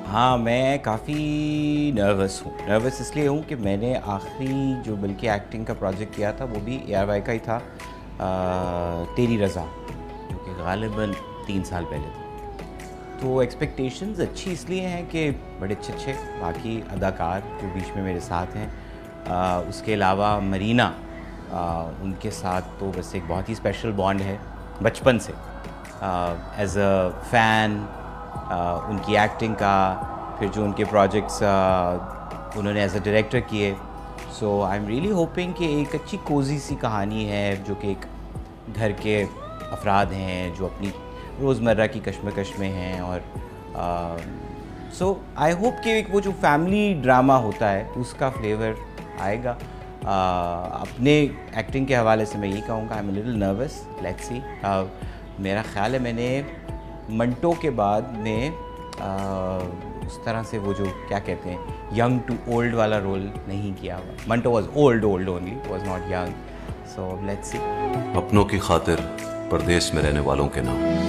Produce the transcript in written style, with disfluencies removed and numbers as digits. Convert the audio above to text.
हाँ, मैं काफ़ी नर्वस हूँ। नर्वस इसलिए हूँ कि मैंने आखिरी जो बल्कि एक्टिंग का प्रोजेक्ट किया था वो भी ARY का ही था, तेरी रज़ा, जो कि गालिबन 3 साल पहले था। तो एक्सपेक्टेशंस अच्छी इसलिए हैं कि बड़े अच्छे बाकी अदाकार जो बीच में मेरे साथ हैं, उसके अलावा मरीना, उनके साथ तो बस एक बहुत ही स्पेशल बॉन्ड है बचपन से। एज़ अ फ़ैन उनकी एक्टिंग का, फिर जो उनके प्रोजेक्ट्स उन्होंने एज अ डायरेक्टर किए। So I am really hoping कि एक अच्छी कोज़ी सी कहानी है जो कि एक घर के अफराद हैं जो अपनी रोज़मर्रा की कश्मकश में हैं, और सो आई होप कि एक वो जो फैमिली ड्रामा होता है उसका फ्लेवर आएगा। अपने एक्टिंग के हवाले से मैं यही कहूँगा, I am little nervous, let's see. मेरा ख्याल है मैंने मंटो के बाद में उस तरह से वो जो क्या कहते हैं यंग टू ओल्ड वाला रोल नहीं किया हुआ। Manto was old only, was not young. So let's see. अपनों की खातिर परदेश में रहने वालों के नाम।